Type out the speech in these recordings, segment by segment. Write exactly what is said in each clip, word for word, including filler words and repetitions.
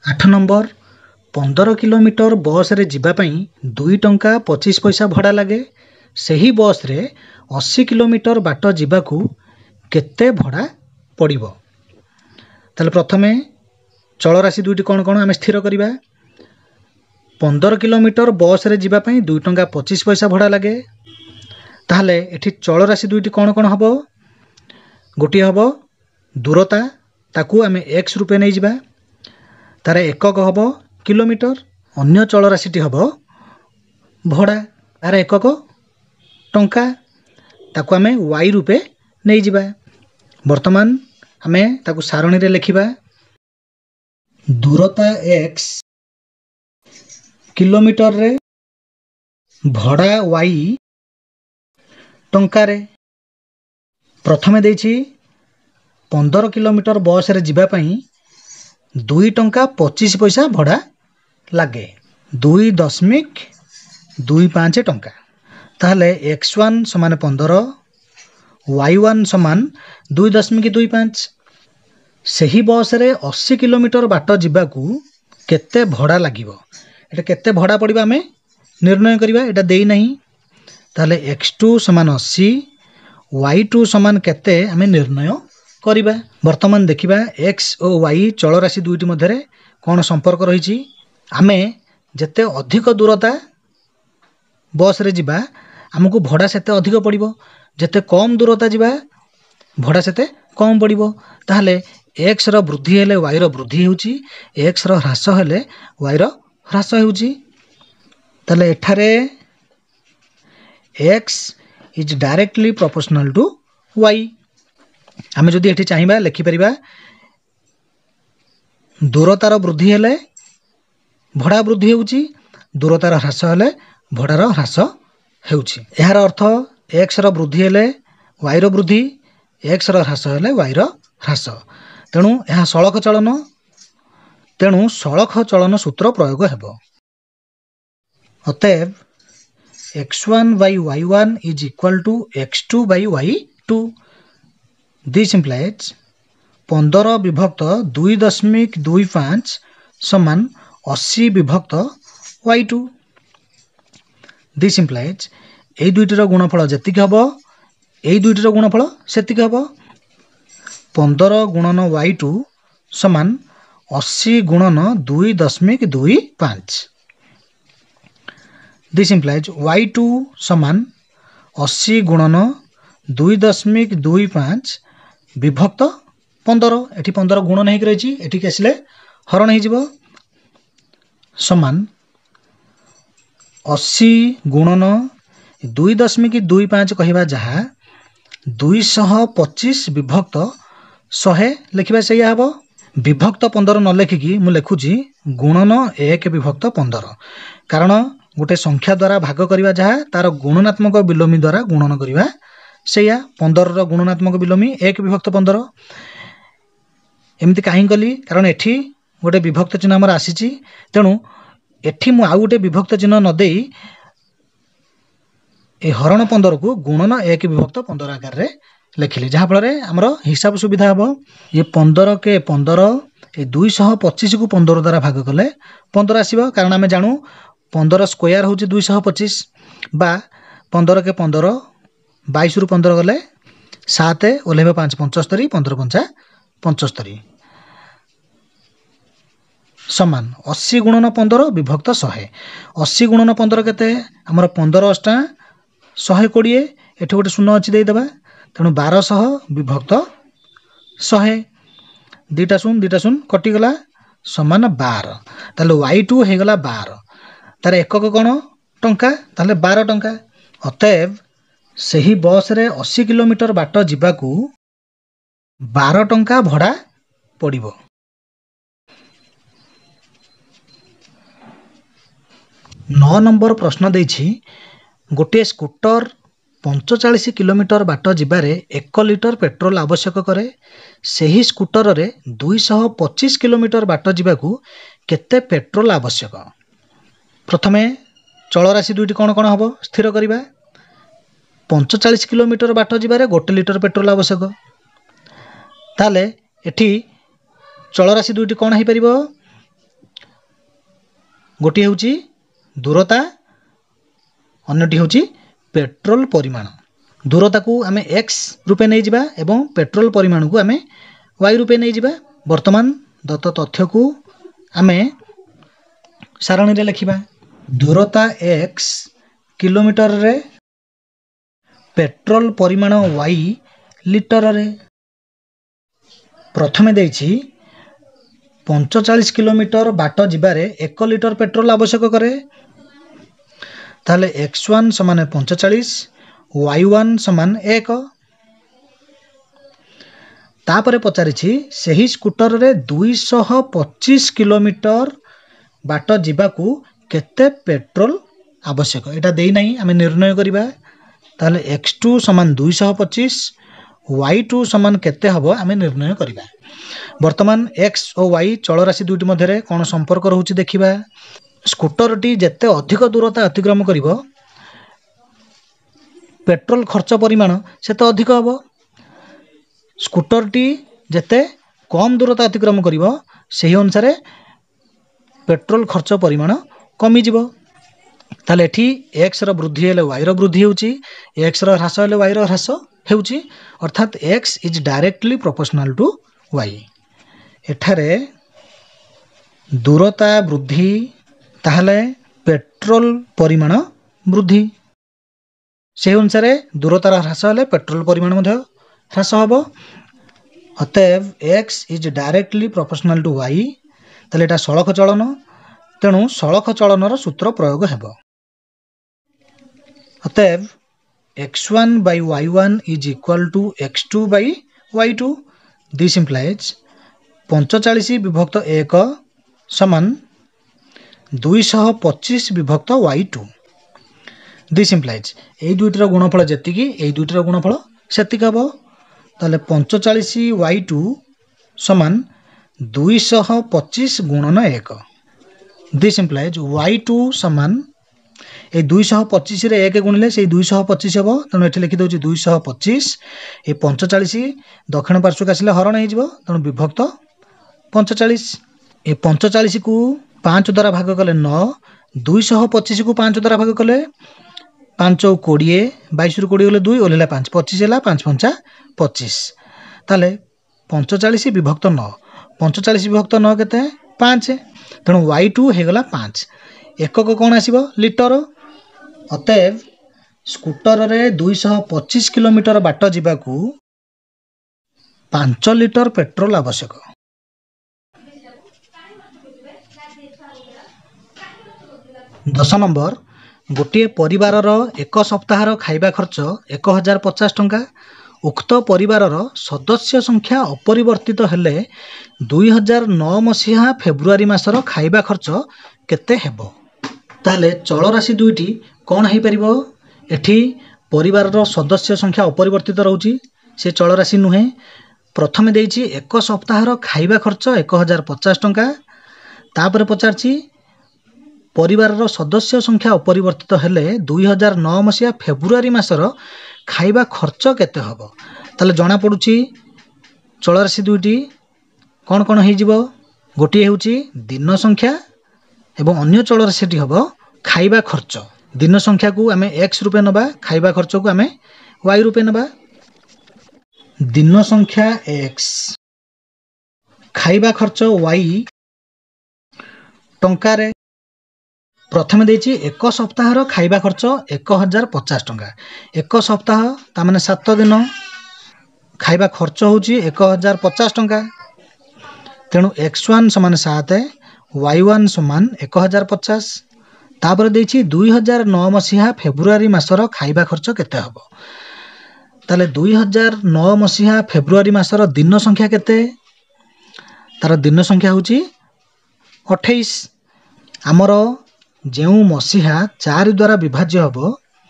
आठ number पंदर kilometre बस रे जिबापई दुई टंका पचिश पैसा भड़ा लगे सही बस रे अस्सी किलोमीटर बाट जिबाकू केते भड़ा पड़िबो। ताले प्रथमे चल राशि दुईटी कौन कौन आम स्थिर करवा। पंदर किलोमीटर बस रे जिबापई दुई टंका पचिश पैसा भड़ा लगे ताहले एठी चल राशि दुईटी कौन कौन हबो। गोटे हबो दूरता ताकू आम एक्स रूपे नहीं जिबा तार एकक हबो किलोमीटर अन्य चल राशिटी हबो भड़ा तार एकक टंका ताकू आम वाई रूपे नहीं जिबा। वर्तमान आम ताकू सारणी रे लिखिबा दूरता एक्स किलोमीटर रे भड़ा वाई टंका रे। प्रथमे देछि पंदर किलोमीटर बस रे जिबापई दुई टंका पचिश पैसा भड़ा लगे दुई दशमिक दुई पाँच टंका ताहले एक्स वन समान पंदर वाई वन समान दुई दशमिक दुई पाँच। सही बस रे अस्सी किलोमीटर बाट जिबाकू केते भड़ा लागिबो एटा केते भड़ा पड़िबा आमे निर्णय करिबा। एटा देई नहीं ताहले एक्स टू समान अस्सी वाई टू समान केते आमे निर्णय करिबा। वर्तमान देखिबा एक्स और वाई चल राशि दुईटी मध्य कौन संपर्क रही। आमे जेते अधिक दूरता बस रे जिबा आमको भड़ा सेते अधिक पड़िबो जेते कम दूरता जिबा भड़ा सेते कम पड़िबो। ताहले एक्स रो वृद्धि हेले वाई रो वृद्धि होउची एक्स रो ह्रास हेले वाई रो ह्रास होउची। ताहले एठारे X is directly proportional to Y. आमे जदि एठी चाहिबा लिखि परिबा दूरतार वृद्धि हेले भड़ा वृद्धि होउची दूरतार ह्रास हेले भड़ार ह्रास हेउची। एहार अर्थ एक्स रो वृद्धि हेले वाई रो वृद्धि एक्स रो ह्रास हेले वाई रो ह्रास। तेणु यह सड़क चलन तेणु सड़क चलन सूत्र प्रयोग हेबो। अतएव X one by Y one is equal to X two by Y two. This implies पंदर विभक्त दुई दशमिक दुई पाँच समान अस्सी विभक्त वाई टू। दिस इम्प्लाइज यही दुईटर गुणफल जेतिक हम यही दुईटर गुणफल सेतिक हम पंदर गुणन वाई टू समान अस्सी गुणन दुई दशमिक दुई पाँच। दिस इम्प्लाइज वाई टू समान अस्सी गुणन दुई दशमिक दुई पाँच विभक्त पंदर एटी पंदर गुण नहीं रही एटी आसिले हरण हो समान अस्सी गुणन दुई दशमिक दुई पाँच कहवा जहाँ दुईश पचिश विभक्त शहे लिखा से हम विभक्त पंदर न लिखिकी मु लिखुची गुणन एक विभक्त पंदर कारण गोटे संख्या द्वारा भाग करवा जहाँ तार गुणनात्मक विलोमी द्वारा गुणन करवा से पंदर गुणनात्मक विलोमी एक विभक्त पंदर। एमती कहीं कली कारण एठी गोटे विभक्त चिन्ह आमर आसी तेणु एठी मु आउ गोटे विभक्त चिन्ह नदे ए हरण पंदर को गुणन एक विभक्त पंदर आकार रे लिखिली जहाँ फल आमर हिसाब सुविधा हम। ये पंदर के पंदर ए दुईश पचिश को पंदर द्वारा भाग कले पंदर आसो कारण आम जानू पंदर स्क्वायर हूँ दुईश पचिश बा पंदर के पंदर बैश रु पंदर गले सात ओल्हे पाँच पंचस्तरी पंदर पंचा पंचस्तरी समान अस्सी गुणन पंदर विभक्त शहे। अस्सी गुणन पंदर केते आमर पंदर अष्टा शहे कोड़े एठ गोटे शून्य अच्छी देदेबा तेणु बारश विभक्त शहे दुईटा शून दुईटा शून कटिगला समान बार ताले वाई टू होगला बार तार एकक कौन टंका ताले बार टंका। अतएव सही बस रे अस्सी किलोमीटर बाट जिबाकू बार टंका भड़ा पड़िबो। नौ नंबर प्रश्न देछि गोटे स्कूटर पैंतालीस किलोमीटर बाट जिबारे एक लिटर पेट्रोल आवश्यक करे सही स्कूटर रे दुईश पचिश किलोमीटर बाट जिबाकू केते पेट्रोल आवश्यक। प्रथमे चल राशि दुईटी कौन कौन हम स्थिर करवा। पैंतालीस किलोमीटर बाट जिबारे गोटे लिटर पेट्रोल आवश्यक ताले एठी चल राशि दुईटी कौन हो पारिबो गोटे होची दूरता अन्यटी होची पेट्रोल परिमाण। दूरता को आमे एक्स रूपे नहीं जिबा एवं पेट्रोल परिमाण को आमे वाई रूपे नहीं जिबा। वर्तमान दत्त तथ्य को आमे सारणी रे लिखिबा। दूरता एक्स किलोमीटर रे पेट्रोल परिमाण वाई लिटर रे। प्रथमे देछि पैंतालीस किलोमीटर बाट जिबारे एक लिटर पेट्रोल आवश्यक करे। ताले एक्स वन समान पैंतालीस वाई वन समान एक। तापरे पचारिछि सही स्कूटर रे दो सौ पच्चीस किलोमीटर बाट जिबाकू केते पेट्रोल आवश्यक एटा देई नाही आमे निर्णय करिबा। ताले एक्स टू समान दो सौ पच्चीस वाई टू समान केते हबो आमे निर्णय करिबा। वर्तमान एक्स और वाई चल राशि दुईटी मध्य कौन संपर्क रोचे देखा। स्कूटरटी जेते अधिक दूरता अतिक्रम करिवो पेट्रोल खर्च परिमाण सेते अधिक हबो। स्कूटरटी जेते कम दूरता अतिक्रम करिवो सही अनुसार पेट्रोल खर्च परिमाण कमी जिवो। ताले एठी एक्स रो वृद्धि हेले वाई रो वृद्धि होउची, एक्स रो ह्रास हेले वाई रो ह्रास हेउची, अर्थात X is directly proportional to Y. एठारे दूरता वृद्धि ताहले पेट्रोल परिमाण वृद्धि से अनुसार दूरतार ह्रास हेले पेट्रोल परिमाण मध्य ह्रास हबो। अतएव X is directly proportional to Y. ताले एटा सड़क चलन, तेणु सड़क चलनर सूत्र प्रयोग हेबो। अतएव X one by Y one is equal to X two by Y two. This implies पैंतालीस विभक्त एक समान दो सौ पच्चीस विभक्त वाई टू। दिस इम्प्लाइज ए दुईटर गुणफल जेतिकी ए दुईटर गुणफल सेतिक हबो। ताले पैंतालीस वाई टू समान दो सौ पच्चीस गुणन एक। दिस इम्प्लाइज वाई टू समान ए दो सौ पच्चीस रे एक गुणिले से दो सौ पच्चीस हबो। तेणु एठी लिखि दउची दो सौ पच्चीस ए पैंतालीस दक्षिण पार्श्वक आसिले हरण हो जिवो, तेणु विभक्त पैंतालीस। ए पैंतालीस को पाँच द्वारा भाग कले नौ, दो सौ पच्चीस को पाँच द्वारा भाग कले पाँच कोड़े, बाईस रु कोड़े गले दुई ओल्हेला पाँच, पच्चीस है पाँच पंचा पच्चीस। ताले पैंतालीस विभक्त नौ, पैंतालीस विभक्त नौ केते पाँच, तेणु वाई टू होगला पाँच। एकक कौन आसिबो लिटर। अतएव स्कूटर रे दो सौ पच्चीस किलोमीटर बाट जिबाकू पाँच लिटर पेट्रोल आवश्यक। दस नंबर गोटे परिवारर एक सप्ताहर खाइबा खर्च एक हजार पचास टंका। उक्त परिवारर सदस्य संख्या अपरिवर्तित हेले दुई हजार नौ मसीहा फेब्रुआरी मासर खाइबा खर्च केते हेबो। ताले चल राशि दुईटी कौन है परिबो। एठी परिवारर सदस्य संख्या अपरिवर्तित रहउची, से चल राशि नुहे। प्रथमे देइछि एक सप्ताहर खाइबा खर्च एक हजार पचास टंका। तापर पचारछि परिवारर सदस्य संख्या अपरिवर्तित हेले दुई हजार नौ मसीहा फेब्रुआरी मासर खाइबा खर्च केते हबो। ताले जना पडुछि चल राशि दुईटी कौन कौन हो जिवो। गोटे हेउछि दिन संख्या एवं अन्य चल राशिटी हबो खाइबा खर्च। दिन संख्या को आमे एक्स रूपे नबा, खाइबा खर्च को आमे वाई रूपे नबा। दिन संख्या एक्स, खाइबा खर्च वाई टंका। प्रथमे देछि एक सप्ताहर खाइबा खर्च एक हजार पचास टंका। एक सप्ताह तामाने सात दिन, खाइबा खर्च होउची एक हजार पचास टंका। तेणु एक्स वन समान सात, वाई वन समान एक हजार पचास। तापर देछि दुई हजार नौ मसीहा फेब्रुआरी मासर खाइबा खर्च केते हबो। ताले दुई हजार नौ मसीहा फेब्रुआरी मासर दिन संख्या केते। तार दिन संख्या होउची अट्ठाईस। आमर जो मसीहा चार द्वारा विभाज्य हबो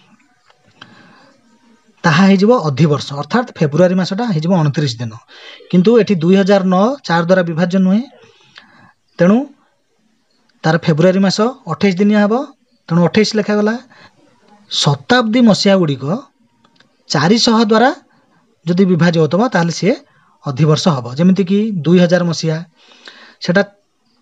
ताहा हेजिबो अधिवर्ष, अर्थात फेब्रुआरी मासटा हेजिबो उनतीस दिन। किंतु एठी दुई हजार नौ चार द्वारा विभाज्य नुहे, तेणु तार फेब्रुआरी मास अट्ठाईस दिन हबो, तेणु अट्ठाईस लेखा गला। शताब्दी मसीहा गुड़िक चार सौ द्वारा जदि विभाज्य होतबो ताहले से अधिवर्ष हबो। जेमिति कि दुई हजार मसीहा सेटा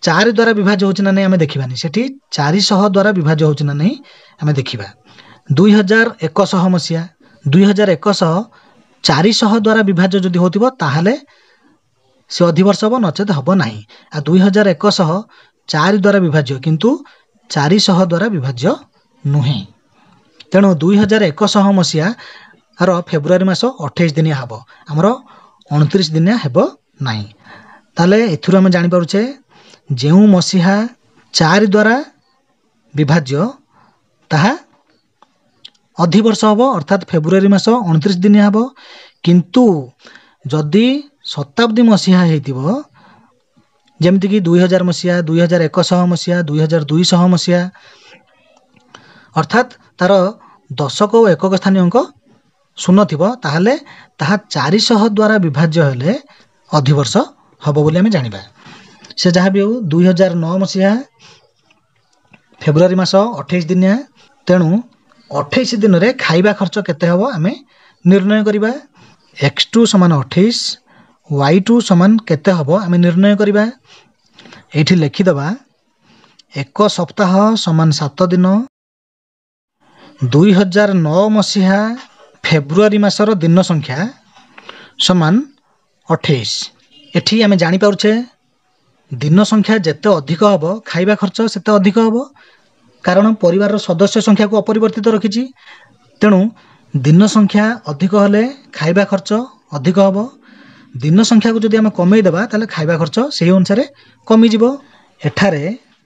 चार द्वारा विभाज्य होची ना नहीं आमे देखिबानी सेठी चार सौ द्वारा विभाज्य होची ना नहीं आमे देखिबा दुई हजार एक सौ मसिया दुई हजार एक सौ चार सौ द्वारा विभाज्य जदि होतिबो ताहाले से अधिवर्ष हबो नचेत हबो नाही आ दुई हजार एक सौ चार द्वारा विभाज्य किंतु चार सौ द्वारा विभाज्य नुहे तेणु दुई हजार एक सौ मसिया रो फेब्रुआरी मास अट्ठाईस दिनिया हबो हमरो उनतीस दिनिया हेबो नाही ताले एथुर हम जानि पारुछे जेउ मसिहा चार द्वारा विभाज्य ताहा अधिवर्ष हबो अर्थात फेब्रुआरी मास उनतीस दिनिया हबो किंतु जदि शताब्दी मसिहा हेतिबो जेमति कि दुई हजार मसिहा दुई हजार एक सौ मसिहा दुई हजार दुई सौ मसिहा अर्थात तार दशक और एकक स्थानीय अंक शून्य थिबो ताहले ताहा चार सौ द्वारा विभाज्य हेले अधिवर्ष हबो बोली आमे जानिबा से जहाँ भी हो दुई हजार नौ मसिहा फेब्रुआरी मास अट्ठाईस दिनिया तेणु अट्ठाईस दिन रे खाइबा खर्च केते हबो आमे निर्णय करिबा एक्स टू समान अट्ठाईस वाई टू समान केते हबो आमे निर्णय करिबा एठी लिखि दबा एक सप्ताह समान सात दिन दुई हजार नौ मसिहा फेब्रुआरी मासर दिन संख्या समान अट्ठाईस एठी आमे जानि पाउछे दिन संख्या जेते अधिक हबो खाइबा खर्च सेते अधिक हबो कारण परिवार सदस्य संख्या को अपरिवर्तित रखिछि तेणु दिन संख्या अधिक हले खाइबा खर्च अधिक हबो दिन संख्या को जदि हम कमै देबा ताले खाइबा खर्च सेही अनुसार कमी जिवो एठारे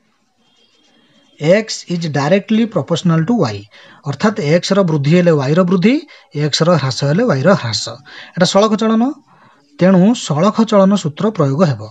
x is directly proportional to y अर्थात x रो वृद्धि हेले y रो वृद्धि x रो ह्रास हेले y रो ह्रास एटा सळख चलन तेणु सळख चलन सूत्र प्रयोग हेबो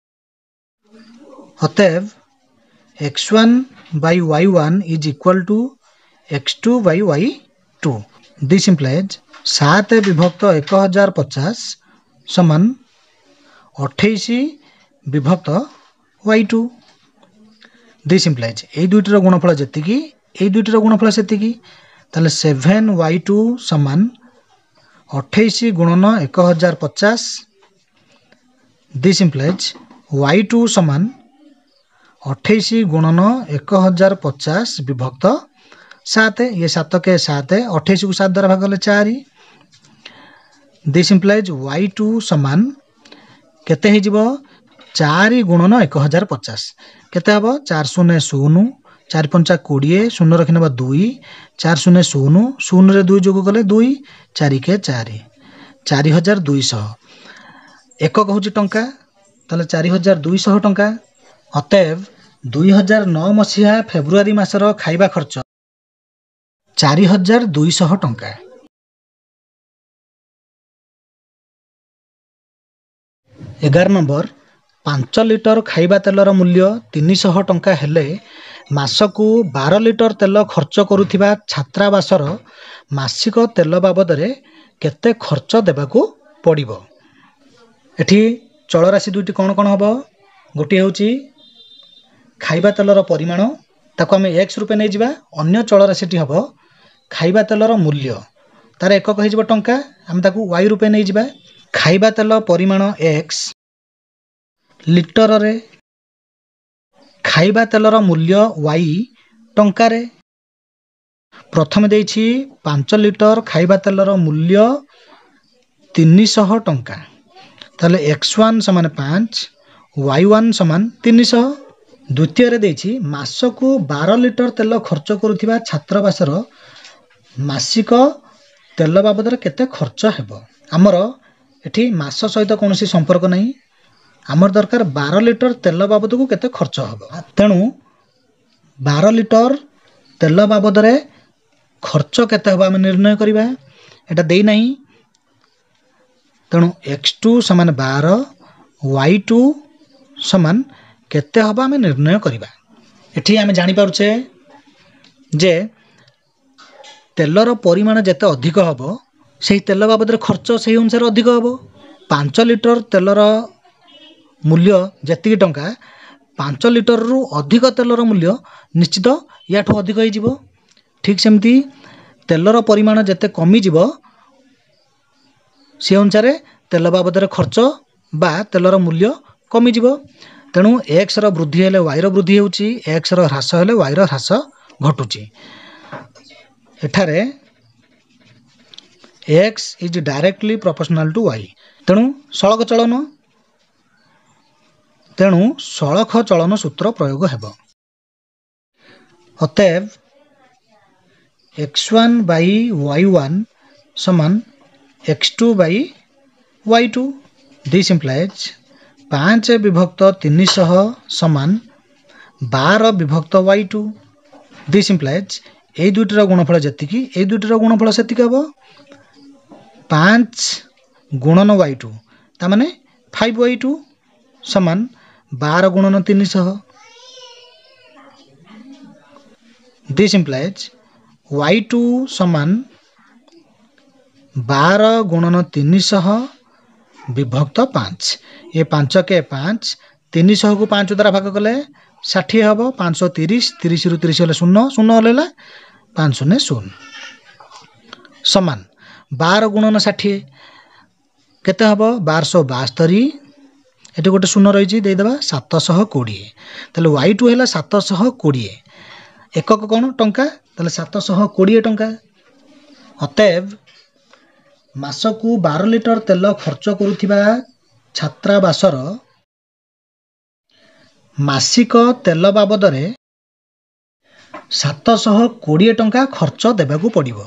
अतएव X one by Y one is equal to X two by Y two this implies सात विभक्त एक हजार पचास समान अट्ठाईस विभक्त वाई टू दिस implies ए दुईटर गुणफल जेतिकी ए दुईटर गुणफल सेतिकी ताले सेवन वाई टू समान अट्ठाईस गुणन एक हजार पचास दिस implies वाई टू समान अट्ठाईस गुणन एक हजार पचास विभक्त सात ये सात के सात अट्ठाईस को सात द्वारा भाग गले चार दिस implies वाई टू समान केते हे जिवो चार गुणन एक हजार पचास केते हबो चार शून्य शून्य चार पंचा बीस शून्य रखिनबा दुई चार शून्य शून्य शून्य रे दुई जोग गले दुई चार के चार चार हजार दुई सौ एकक होची टंका ताले चार हजार दुई सौ टंका अतएव दुई हजार नौ मसिहा फेब्रुआरी मासर खाइबा खर्च चार हजार दुई सौ टंका एगार नंबर पांच लिटर खाइबा तेलर मूल्य तीन सौ टंका हेले मासकू बारह लिटर तेल खर्च करुथिबा छात्रावासर मासिक तेल बाबद रे केते खर्च देबाकू पड़िबो एठी चल राशि दुईटी कौन कौन हबो गोटे होची खाइबा तेलर परिमाण ताको आमे x रुपे नै जिबा अन्य चल राशिटी हबो खाइबा तेलर मूल्य तार एकक हे जिवो टंका आमे ताको y रुपे नै जिबा खाइबा तेल परिमाण x लिटर रे खाइबा तेलर मूल्य y टंका रे प्रथम देछि पांच लिटर खाइबा तेलर मूल्य तीन सौ टंका ताले एक्स वन समान पाँच वाई वन समान तीन सौ द्वितीय रे देछि मासकू बारह लिटर तेल खर्च करुथिबा छात्रावासर मासिक तेल बाबद रे केते खर्च हेबो हमर एठी मास सहित कोनोसी संपर्क नाही हमर दरकार बारह लिटर तेल बाबद को केते खर्च हेबो तेणु बारह लिटर तेल बाबद रे खर्च केते हेबो हम निर्णय करिबा एटा देई नाही तेणु एक्स टू समान बारह वाई टू समान केते हबा हमें निर्णय करिबा एठी हमें जानि पारुछे जे तेलर परिमाण जेते अधिक हबो सेही तेल बाबद रे खर्च सेही अनुसार अधिक हबो पाँच लिटर तेलर मूल्य जेतिकी टंका पाँच लिटर रु अधिक तेलर मूल्य निश्चित याठू अधिक होई जिवो ठीक सेमती तेलर परिमाण जेते कमी जिवो से अनुसार तेल बाबद रे खर्च बा तेलर मूल्य कमी जिवो तेणु एक्स रो वृद्धि हेले वाई रो वृद्धि होउची, एक्स रो ह्रास हेले वाई रो ह्रास घटुची। एठारे X is directly proportional to Y, तेणु सड़क चलन, तेणु सड़क चलन सूत्र प्रयोग हेबो। अतएव X one by Y one समान X two by Y two. This implies पाँच विभक्त तीन सौ समान बार विभक्त वाई टू। दिस इम्प्लाइज ये दुईटर गुणफल जी ये दुईटर गुणफल से हम पाँच गुणन वाई टू ताने फाइव वाई टू समान बार गुणन तीन सौ। दिस इम्प्लाइज वाई टू समान बार गुणन तीन सौ विभक्त पाँच। ये पाँच के पाँच, तीन सौ को पाँच द्वारा भाग कले षाठी हम, पाँच सौ तीस, तीस रु तीस हेल्ले शून्य, शून्य हल्ला पाँच शून्य शून्य समान बार गुणन षाठी केते हम बार सौ बास्तरी, ये गोटे शून्य रही देदेबा सात सौ कोड़े, ताले वाई टू है सात सौ कोड़े, एकक कौन टंका, ताले सात सौ कोड़े टंका। अतएव मासकू बारह लिटर तेल खर्च करुथिबा छात्रावासर मासिक तेल बाबदरे सात सौ कोड़े टंका खर्च देबाकू पड़िबो।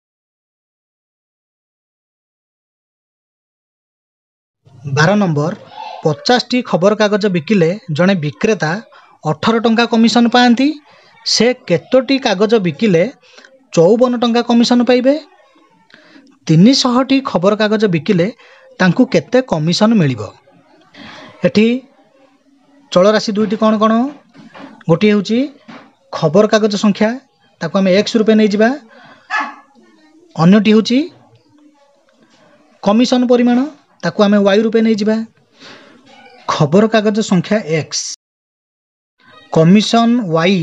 बारह नंबर पचास टी खबर कागज बिकिले जड़े विक्रेता अठारह टंका कमिशन पाती, से केतोटी कागज बिकिले चौवन टंका कमिशन पाइबे। तीन सौ टी खबर कागज बिकिले तांकू केते कमिशन मिलिबो। एठी चल राशि दुईटी कौन कौन, गोटे होची खबर कागज संख्या ताको आम एक्स रूपे नहीं जिबा, अन्यटी होची कमिशन परिमाण ताको आम वाई रूपे नहीं जिबा। खबर कागज संख्या एक्स, कमिशन वाई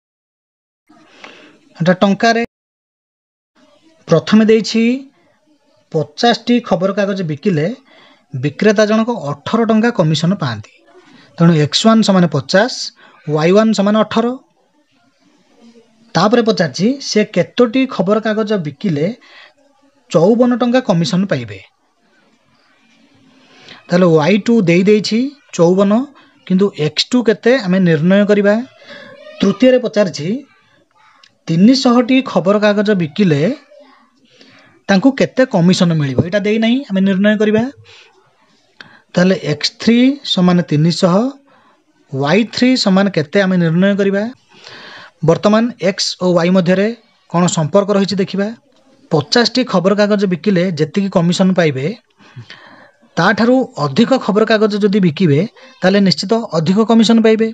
एटा टंका रे प्रथमे देछि पचास टी खबर कागज बिकिले विक्रेता जनक अठारह टंका कमिशन पाती, तेणु एक्स वन समान पचास, वाई वन समान अठारह। तापर पचारछि से केतोटी खबर कागज बिकिले चौवन टंका कमिशन पाइबे, ताले वाई टू दे देछि चौवन, किंतु एक्स टू केते आमे निर्णय करिबा। तृतीय रे पचारछि तीन सौ टी खबर कागज बिकिले तांकू केते कमिशन मिलिबो, एटा देई नाही आमे निर्णय करिबा। ताले एक्स थ्री समान तीन सौ, वाई थ्री समान केते आमे निर्णय करिबा। वर्तमान एक्स और वाई मध्य कौन संपर्क रही देखा। पचास टी खबर कागज बिकिले जेतिकी कमिशन पाइबे ताठारू अधिक खबर कागज जदि बिकिबे ताले निश्चित अधिक कमिशन पाइबे।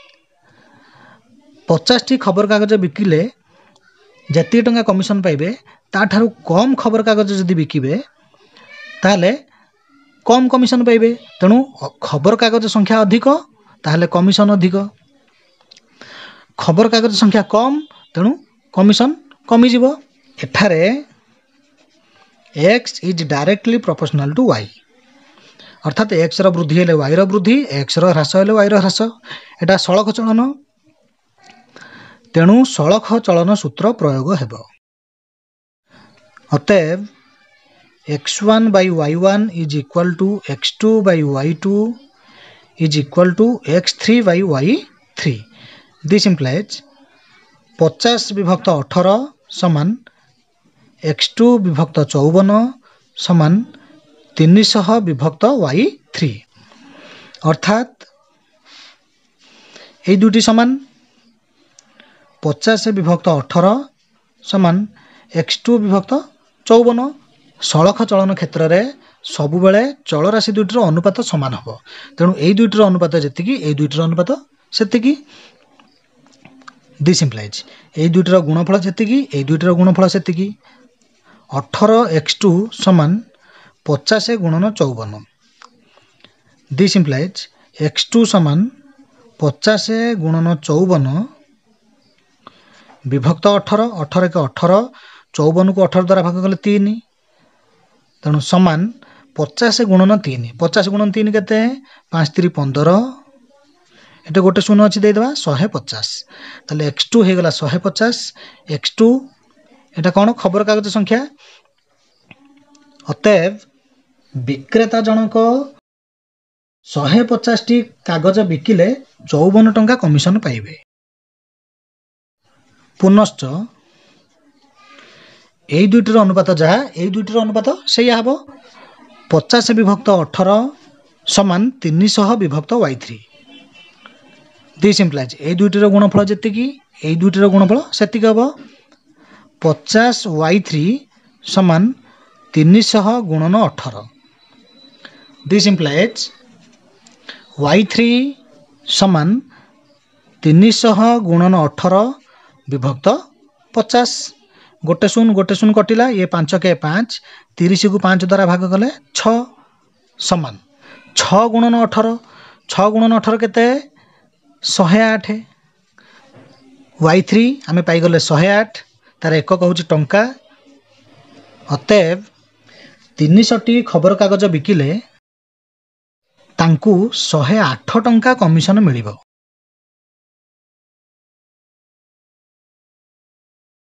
पचास टी खबर कागज बिकिले जेतिकी टंका कमिशन पाइबे ताठारू कम खबर कागज जदि बिकिबे ताले कम कमिशन पाइबे, तेणु खबर कागज संख्या अधिक ताहले कमिशन अधिक, खबर कागज संख्या कम तेणु कमिशन कमी जीवो। एठारे X is directly proportional to Y, अर्थात एक्स रो वृद्धि हेले वाई रो वृद्धि, एक्स रो ह्रास हेले वाई रो ह्रास। एटा सड़क चलन, तेणु सड़क चलन सूत्र प्रयोग हेबो। अतएव X one by Y one is equal to X two by Y two is equal to X three by Y three. This implies पचास विभक्त अठारह समान एक्स टू विभक्त चौवन समान तीन सौ विभक्त वाई थ्री, अर्थात ये दुटी समान पचास विभक्त अठारह समान एक्स टू विभक्त चौवन। सड़क चलन क्षेत्र में सबुबले चल राशि दुईटर अनुपात सामान हम, तेणु यही दुईटर अनुपात जी ये दुईटर अनुपात से। दिस इम्प्लाइज यही दुईटर गुणफल जी ये दुईटर गुणफल से। अठारह एक्स टू समान पचास गुणन चौवन। दिस इम्प्लाइज एक्स टू समान पचास गुणन चौवन विभक्त अठारह, अठारह के अठारह, चौवन को अठारह द्वारा भाग कले तीन, तेणु समान पचास गुणन तीन। पचास गुणन तीन केते पाँच तीन पंदर, एटे गोटे शून्य अच्छी देदेबा शहे पचास ताले एक्स टू हो गला शहे पचास एक्स टू एटा कौन खबर कागज संख्या अतएव विक्रेता जनक शहे पचास टी कागज बिकिले चौवन टंका कमिशन पाइबे। पुनश्च यही दुईटर अनुपात जहाँ यही दुईटर अनुपात से हम पचास विभक्त अठर समान तीन सौ विभक्त वाई थ्री दिस इम्प्लाइज यही दुईटर गुणफल जी यही दुईटर गुणफल से हम पचास वाई थ्री समान तीन सौ गुणन अठर दिस इम्प्लाइज वाई थ्री समान तीन सौ गुणन अठर विभक्त पचास गोटे शून्य गोटे शून्य कटिला ये पांच के पाँच तीस को पाँच द्वारा भाग कले छ समान छ गुणन अठर छ गुणन अठर केते शहे आठ वाई थ्री आम पाईगले शहे आठ तार एक कहूँ टंका अतएव तीन सौ टी खबर कागज बिकिले तांकू शहे आठ टंका कमिशन मिलिबो।